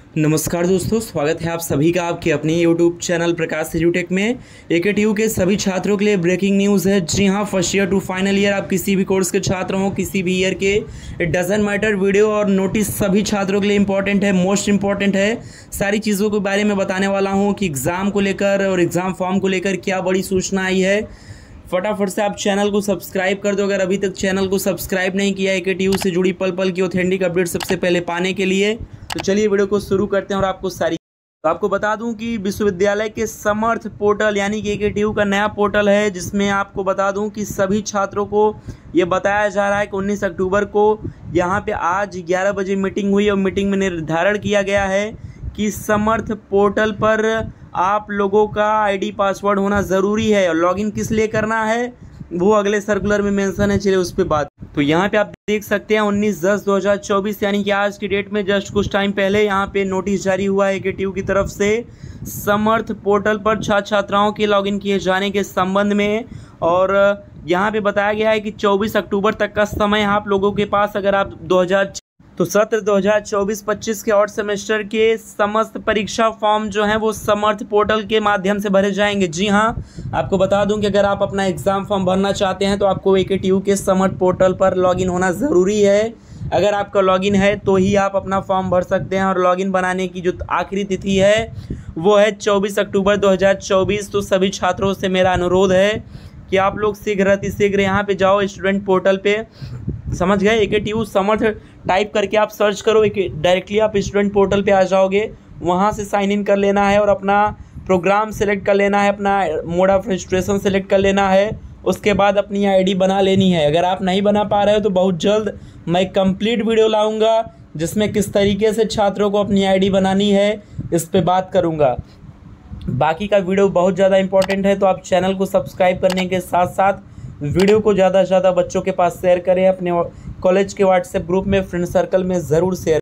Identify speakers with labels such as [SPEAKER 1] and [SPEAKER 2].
[SPEAKER 1] नमस्कार दोस्तों, स्वागत है आप सभी का आपके अपने YouTube चैनल प्रकाश एजुटेक में। AKTU के सभी छात्रों के लिए ब्रेकिंग न्यूज़ है। जी हाँ, first year to final year आप किसी भी कोर्स के छात्र हों, किसी भी ईयर के, इट डजंट मैटर। वीडियो और नोटिस सभी छात्रों के लिए इंपॉर्टेंट है, मोस्ट इंपॉर्टेंट है। सारी चीज़ों के बारे में बताने वाला हूँ कि एग्ज़ाम को लेकर और एग्ज़ाम फॉर्म को लेकर क्या बड़ी सूचना आई है। फटाफट से आप चैनल को सब्सक्राइब कर दो अगर अभी तक चैनल को सब्सक्राइब नहीं किया है। AKTU से जुड़ी पल पल की ऑथेंटिक अपडेट सबसे पहले पाने के लिए तो चलिए वीडियो को शुरू करते हैं। और आपको बता दूं कि विश्वविद्यालय के समर्थ पोर्टल यानी कि AKTU का नया पोर्टल है, जिसमें आपको बता दूं कि सभी छात्रों को ये बताया जा रहा है कि 19 अक्टूबर को यहाँ पे आज 11 बजे मीटिंग हुई और मीटिंग में निर्धारण किया गया है कि समर्थ पोर्टल पर आप लोगों का आईडी पासवर्ड होना ज़रूरी है। और लॉगिन किस लिए करना है वो अगले सर्कुलर में मेंशन है, चलिए उस पर बात। तो यहाँ पे आप देख सकते हैं 19/10/2024 यानी कि आज की डेट में जस्ट कुछ टाइम पहले यहाँ पे नोटिस जारी हुआ है AKTU की तरफ से समर्थ पोर्टल पर छात्र छात्राओं के लॉगिन किए जाने के संबंध में। और यहाँ पे बताया गया है कि 24 अक्टूबर तक का समय आप लोगों के पास, अगर आप सत्र 2024-25 के और सेमेस्टर के समस्त परीक्षा फॉर्म जो हैं वो समर्थ पोर्टल के माध्यम से भरे जाएंगे। जी हाँ, आपको बता दूं कि अगर आप अपना एग्ज़ाम फॉर्म भरना चाहते हैं तो आपको AKTU के समर्थ पोर्टल पर लॉगिन होना ज़रूरी है। अगर आपका लॉगिन है तो ही आप अपना फॉर्म भर सकते हैं। और लॉगिन बनाने की जो आखिरी तिथि है वो है 24 अक्टूबर 2024। तो सभी छात्रों से मेरा अनुरोध है कि आप लोग शीघ्र अतिशीघ्र यहाँ पे जाओ स्टूडेंट पोर्टल पे, समझ गए। AKTU समर्थ टाइप करके आप सर्च करो, डायरेक्टली आप स्टूडेंट पोर्टल पे आ जाओगे। वहाँ से साइन इन कर लेना है और अपना प्रोग्राम सेलेक्ट कर लेना है, अपना मोड ऑफ रजिस्ट्रेशन सेलेक्ट कर लेना है। उसके बाद अपनी आईडी बना लेनी है। अगर आप नहीं बना पा रहे हो तो बहुत जल्द मैं कंप्लीट वीडियो लाऊंगा जिसमें किस तरीके से छात्रों को अपनी आईडी बनानी है इस पर बात करूँगा। बाकी का वीडियो बहुत ज़्यादा इंपॉर्टेंट है, तो आप चैनल को सब्सक्राइब करने के साथ साथ वीडियो को ज़्यादा से ज़्यादा बच्चों के पास शेयर करें। अपने कॉलेज के व्हाट्सएप ग्रुप में, फ्रेंड सर्कल में ज़रूर शेयर